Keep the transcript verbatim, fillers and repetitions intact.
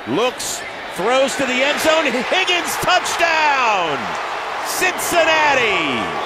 Looks, throws to the end zone. Higgins touchdown! Cincinnati!